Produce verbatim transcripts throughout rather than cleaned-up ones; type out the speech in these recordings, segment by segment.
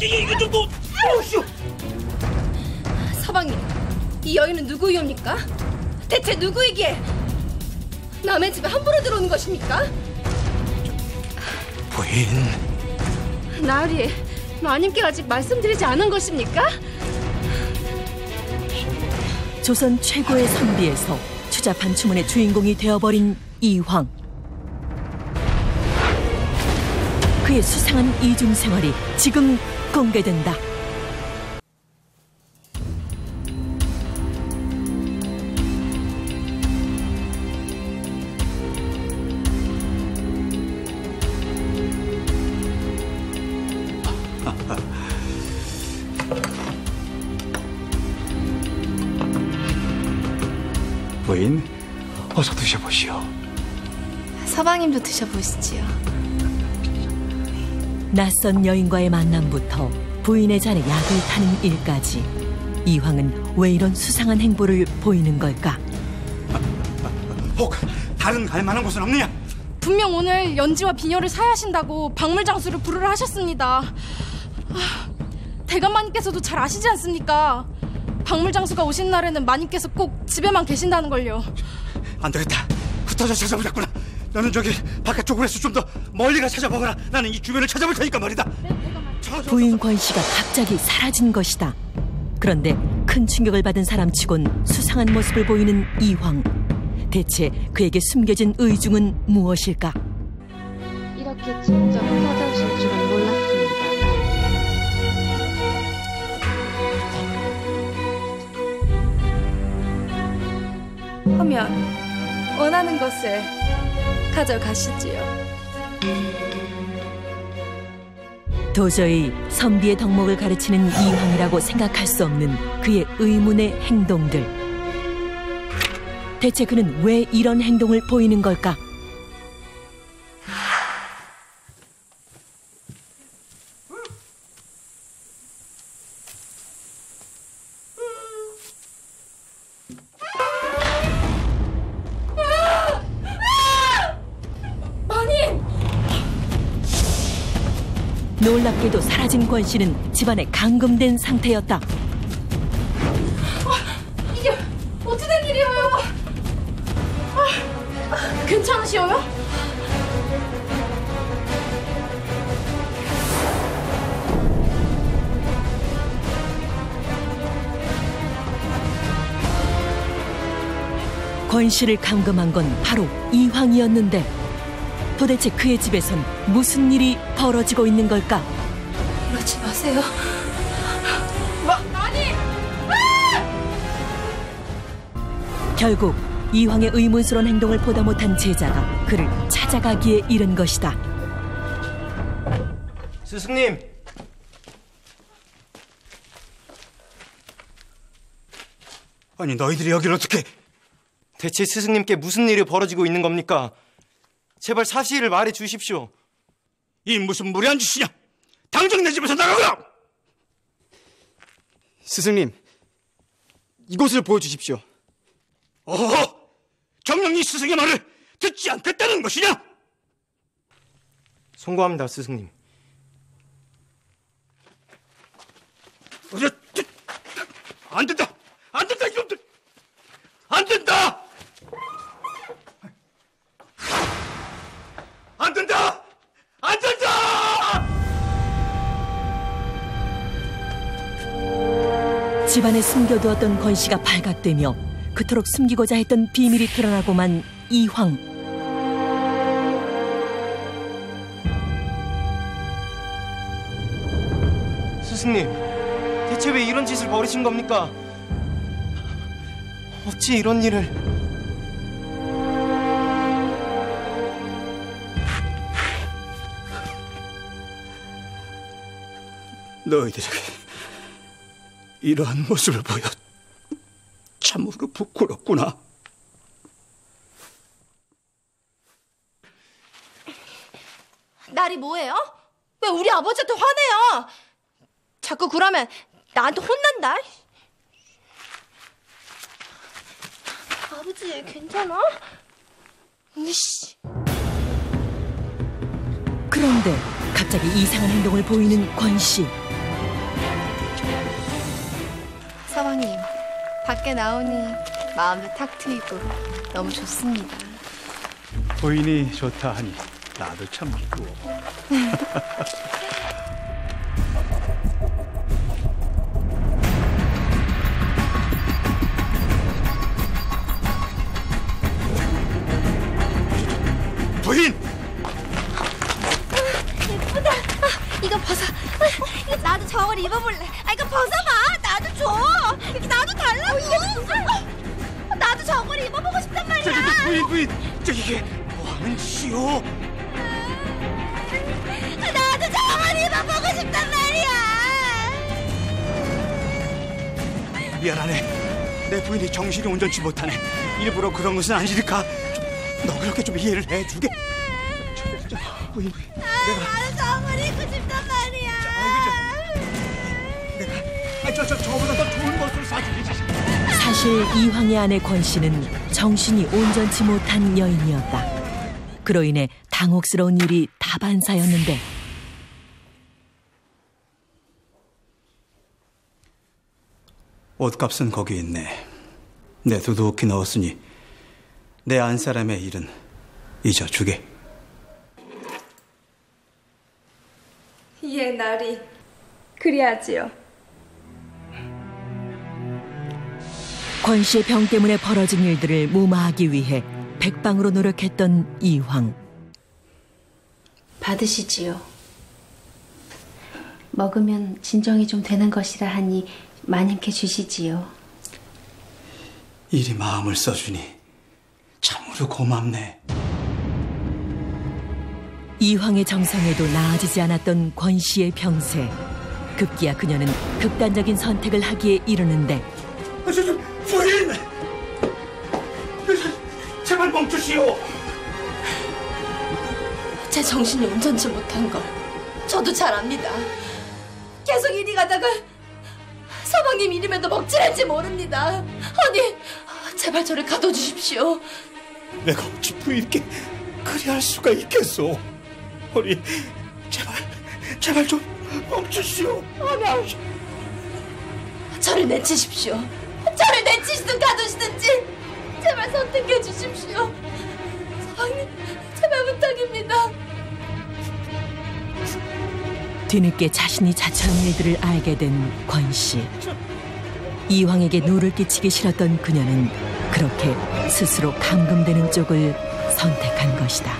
이게 이게 좀 더. 어우씨. 서방님, 이 여인은 누구이옵니까? 대체 누구이기에 남의 집에 함부로 들어오는 것입니까? 부인. 나으리, 마님께 아직 말씀드리지 않은 것입니까? 조선 최고의 선비에서 추잡한 주문의 주인공이 되어버린 이황. 그의 수상한 이중생활이 지금 공개된다. 부인, 어서 드셔보시오. 서방님도 드셔보시지요. 낯선 여인과의 만남부터 부인의 잔에 약을 타는 일까지 이황은 왜 이런 수상한 행보를 보이는 걸까? 혹 다른 갈 만한 곳은 없느냐? 분명 오늘 연지와 비녀를 사야하신다고 박물장수를 부르라 하셨습니다. 아, 대감마님께서도 잘 아시지 않습니까? 박물장수가 오신 날에는 마님께서 꼭 집에만 계신다는 걸요. 안 되겠다. 흩어져 찾아보자꾸나. 너는 저기 바깥쪽으로 해서 좀 더 멀리 가 찾아보거라. 나는 이 주변을 찾아볼 테니까 말이다. 부인 권씨가 갑자기 사라진 것이다. 그런데 큰 충격을 받은 사람치곤 수상한 모습을 보이는 이황. 대체 그에게 숨겨진 의중은 무엇일까? 이렇게 직접 찾아오실 줄은 몰랐습니다. 하면 원하는 것을 가져가시지요. 도저히 선비의 덕목을 가르치는 이황이라고 생각할 수 없는 그의 의문의 행동들. 대체 그는 왜 이런 행동을 보이는 걸까? 놀랍게도 사라진 권씨는 집안에 감금된 상태였다. 아, 이게 어떻게 된 일이에요? 아, 괜찮으시어요? 권씨를 감금한 건 바로 이황이었는데 도대체 그의 집에선 무슨 일이 벌어지고 있는 걸까? 그러지 마세요. 마, 아니! 아! 결국 이황의 의문스러운 행동을 보다 못한 제자가 그를 찾아가기에 이른 것이다. 스승님! 아니 너희들이 여기를 어떻게... 대체 스승님께 무슨 일이 벌어지고 있는 겁니까? 제발 사실을 말해 주십시오. 이 무슨 무례한 짓이냐? 당장 내 집에서 나가거라! 스승님, 이곳을 보여주십시오. 어허! 정녕 이 스승의 말을 듣지 않겠다는 것이냐? 송구합니다, 스승님. 안 된다! 안 된다, 이놈들! 안 된다! 안 된다! 안 된다! 집안에 숨겨두었던 권씨가 발각되며 그토록 숨기고자 했던 비밀이 드러나고만 이황. 스승님, 대체 왜 이런 짓을 벌이신 겁니까? 어찌 이런 일을... 너희들에게 이러한 모습을 보여 참으로 부끄럽구나. 날이 뭐예요? 왜 우리 아버지한테 화내요? 자꾸 그러면 나한테 혼난다. 아버지 괜찮아? 으씨. 그런데 갑자기 이상한 행동을 보이는 권씨. 밖에 나오니 마음도 탁 트이고 너무 좋습니다. 부인이 좋다 하니 나도 참 기쁘고. 부인! 예쁘다. 아, 이거 벗어. 아, 이거 나도 저걸 입어볼래. 아, 이거 벗어봐. 나도 줘. 이렇게 나도 달라고. 아, 나도 저걸 입어보고 싶단 말이야. 저, 저, 저, 부인, 부인! 저 이게 뭐하는 짓이오? 아, 나도 저걸 입어보고 싶단 말이야. 미안하네. 내 부인이 정신이 온전치 못하네. 일부러 그런 것은 아니니까 좀 너그럽게 좀 이해를 해주게. 저, 저, 저, 부인, 부인. 나도 저걸 입고 싶단 말이야. 내가 아, 저, 저, 저보다 더 좋은 것을 사주지. 사실 이황의 아내 권 씨는 정신이 온전치 못한 여인이었다. 그로 인해 당혹스러운 일이 다반사였는데 옷값은 거기 있네. 내 두둑히 넣었으니 내 안사람의 일은 잊어주게. 예, 나리. 그리하지요. 권 씨의 병 때문에 벌어진 일들을 무마하기 위해 백방으로 노력했던 이황. 받으시지요. 먹으면 진정이 좀 되는 것이라 하니 마님께 주시지요. 이리 마음을 써주니 참으로 고맙네. 이황의 정성에도 나아지지 않았던 권 씨의 병세. 급기야 그녀는 극단적인 선택을 하기에 이르는데 저, 저, 부인! 제발 멈추시오. 제 정신이 온전치 못한 걸 저도 잘 압니다. 계속 이리 가다가 서방님 이름에도 먹칠한지 모릅니다. 아니, 제발 저를 가둬주십시오. 내가 어찌 부인께 그리할 수가 있겠소. 우리 제발 제발 좀 멈추시오. 아니, 저를 내치십시오. 저를 내치시든 가두시든지 제발 선택해 주십시오. 서방님, 제발 부탁입니다. 뒤늦게 자신이 자처한 일들을 알게 된 권 씨. 이황에게 누를 끼치기 싫었던 그녀는 그렇게 스스로 감금되는 쪽을 선택한 것이다.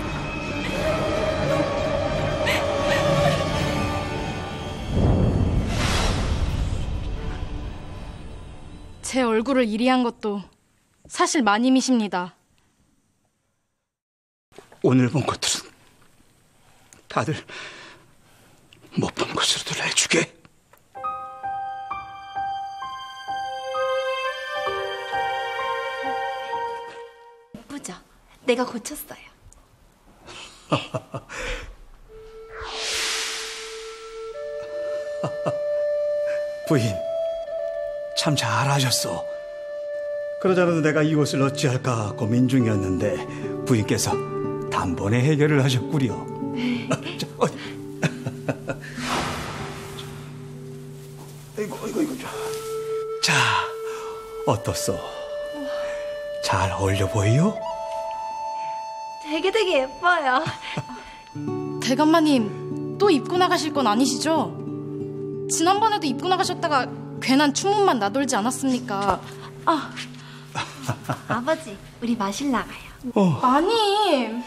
제 얼굴을 이리 한 것도 사실 마님이십니다. 오늘 본 것들은 다들 못 본 것으로도 해주게. 예쁘죠? 내가 고쳤어요. 부인, 참 잘하셨소. 그러자라도 내가 이 옷을 어찌할까 고민 중이었는데 부인께서 단번에 해결을 하셨구려. 자, 어디. 이거 이거 이거. 자, 어떻소? 잘 어울려 보이요? 되게 되게 예뻐요. 대감마님, 또 입고 나가실 건 아니시죠? 지난번에도 입고 나가셨다가 괜한 추문만 나돌지 않았습니까? 아, 아버지, 우리 마실 나가요. 어. 마님!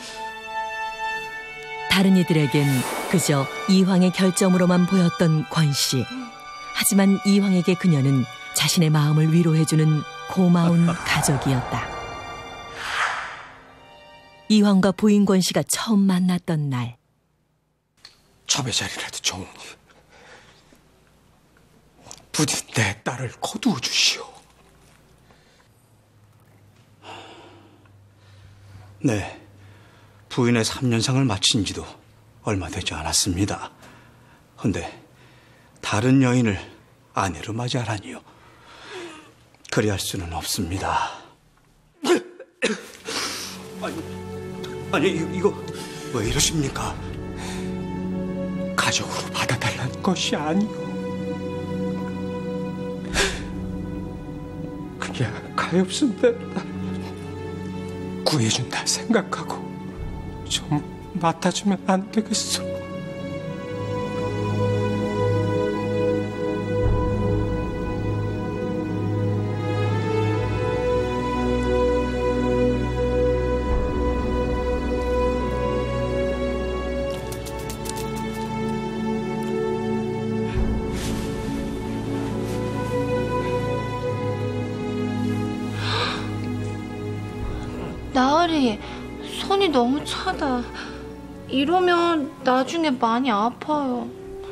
다른 이들에겐 그저 이황의 결점으로만 보였던 권 씨. 하지만 이황에게 그녀는 자신의 마음을 위로해주는 고마운 가족이었다. 이황과 부인 권 씨가 처음 만났던 날. 첩의 자리라도 좋으니 부디 내 딸을 거두어 주시오. 네, 부인의 삼 년상을 마친 지도 얼마 되지 않았습니다. 근데 다른 여인을 아내로 맞이하라니요. 그리할 수는 없습니다. 아니, 아니 이거 왜 이러십니까? 가족으로 받아달라는 것이 아니오. 그게 가엾은 내 딸을 구해준다 생각하고 좀 맡아주면 안 되겠어? 나으리, 손이 너무 차다. 이러면 나중에 많이 아파요.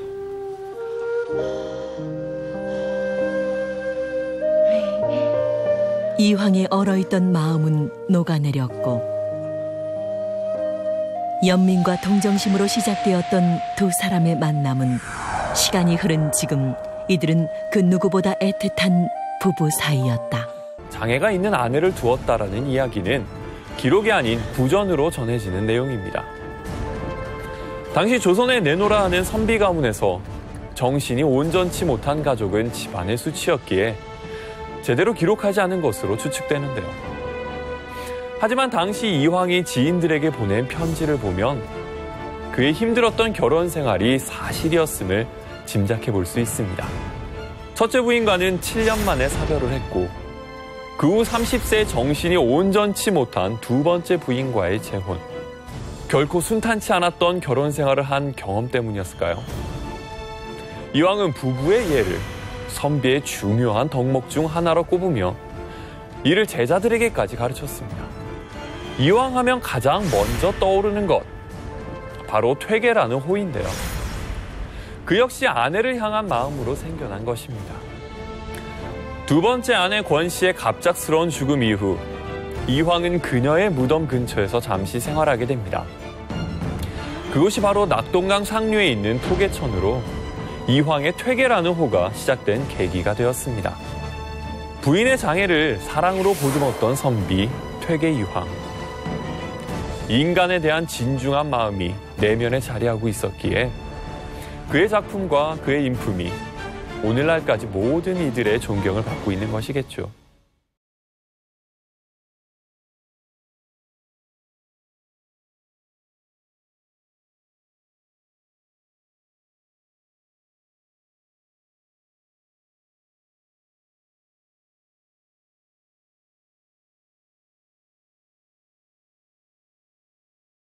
이황의 얼어있던 마음은 녹아내렸고 연민과 동정심으로 시작되었던 두 사람의 만남은 시간이 흐른 지금 이들은 그 누구보다 애틋한 부부 사이였다. 장애가 있는 아내를 두었다라는 이야기는 기록이 아닌 부전으로 전해지는 내용입니다. 당시 조선에 내노라 하는 선비 가문에서 정신이 온전치 못한 가족은 집안의 수치였기에 제대로 기록하지 않은 것으로 추측되는데요. 하지만 당시 이황이 지인들에게 보낸 편지를 보면 그의 힘들었던 결혼 생활이 사실이었음을 짐작해 볼 수 있습니다. 첫째 부인과는 칠 년 만에 사별을 했고 그 후 삼십 세에 정신이 온전치 못한 두 번째 부인과의 재혼. 결코 순탄치 않았던 결혼 생활을 한 경험 때문이었을까요? 이황은 부부의 예를 선비의 중요한 덕목 중 하나로 꼽으며 이를 제자들에게까지 가르쳤습니다. 이황하면 가장 먼저 떠오르는 것, 바로 퇴계라는 호인데요. 그 역시 아내를 향한 마음으로 생겨난 것입니다. 두 번째 아내 권 씨의 갑작스러운 죽음 이후 이황은 그녀의 무덤 근처에서 잠시 생활하게 됩니다. 그곳이 바로 낙동강 상류에 있는 토계천으로 이황의 퇴계라는 호가 시작된 계기가 되었습니다. 부인의 장애를 사랑으로 보듬었던 선비 퇴계 이황. 인간에 대한 진중한 마음이 내면에 자리하고 있었기에 그의 작품과 그의 인품이 오늘날까지 모든 이들의 존경을 받고 있는 것이겠죠.